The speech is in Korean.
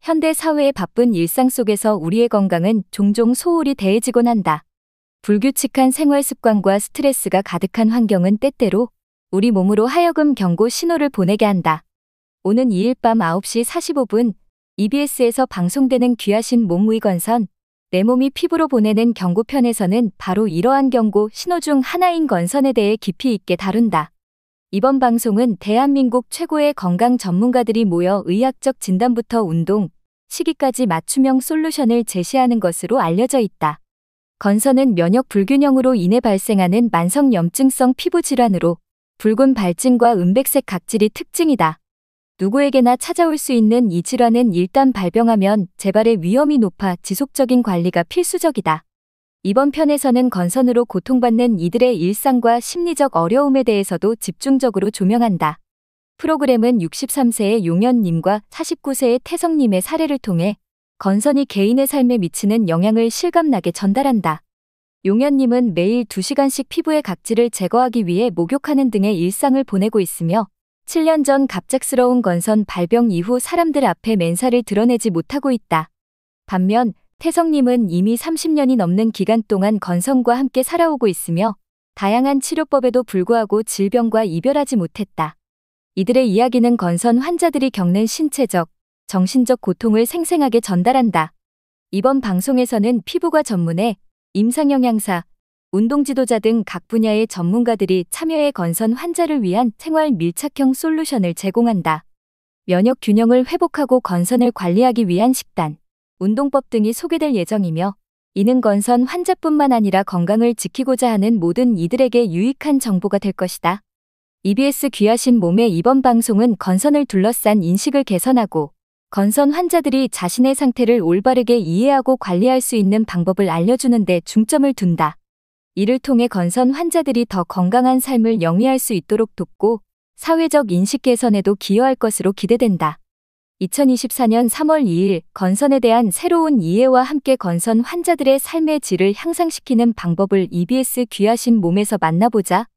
현대 사회의 바쁜 일상 속에서 우리의 건강은 종종 소홀히 대해지곤 한다. 불규칙한 생활 습관과 스트레스가 가득한 환경은 때때로 우리 몸으로 하여금 경고 신호를 보내게 한다. 오는 2일 밤 9시 45분 EBS에서 방송되는 귀하신 몸의 건선, 내 몸이 피부로 보내는 경고편에서는 바로 이러한 경고 신호 중 하나인 건선에 대해 깊이 있게 다룬다. 이번 방송은 대한민국 최고의 건강 전문가들이 모여 의학적 진단부터 운동, 식이까지 맞춤형 솔루션을 제시하는 것으로 알려져 있다. 건선은 면역 불균형으로 인해 발생하는 만성 염증성 피부 질환으로 붉은 발진과 은백색 각질이 특징이다. 누구에게나 찾아올 수 있는 이 질환은 일단 발병하면 재발의 위험이 높아 지속적인 관리가 필수적이다. 이번 편에서는 건선으로 고통받는 이들의 일상과 심리적 어려움에 대해서도 집중적으로 조명한다. 프로그램은 63세의 용현님과 49세의 태성님의 사례를 통해 건선이 개인의 삶에 미치는 영향을 실감나게 전달한다. 용현님은 매일 2시간씩 피부의 각질을 제거하기 위해 목욕하는 등의 일상을 보내고 있으며 7년 전 갑작스러운 건선 발병 이후 사람들 앞에 맨살을 드러내지 못하고 있다. 반면 태성님은 이미 30년이 넘는 기간 동안 건선과 함께 살아오고 있으며 다양한 치료법에도 불구하고 질병과 이별하지 못했다. 이들의 이야기는 건선 환자들이 겪는 신체적, 정신적 고통을 생생하게 전달한다. 이번 방송에서는 피부과 전문의, 임상영양사, 운동지도자 등 각 분야의 전문가들이 참여해 건선 환자를 위한 생활 밀착형 솔루션을 제공한다. 면역 균형을 회복하고 건선을 관리하기 위한 식단, 운동법 등이 소개될 예정이며 이는 건선 환자뿐만 아니라 건강을 지키고자 하는 모든 이들에게 유익한 정보가 될 것이다. EBS 귀하신 몸의 이번 방송은 건선을 둘러싼 인식을 개선하고 건선 환자들이 자신의 상태를 올바르게 이해하고 관리할 수 있는 방법을 알려주는 데 중점을 둔다. 이를 통해 건선 환자들이 더 건강한 삶을 영위할 수 있도록 돕고 사회적 인식 개선에도 기여할 것으로 기대된다. 2024년 3월 2일 건선에 대한 새로운 이해와 함께 건선 환자들의 삶의 질을 향상시키는 방법을 EBS 귀하신 몸에서 만나보자.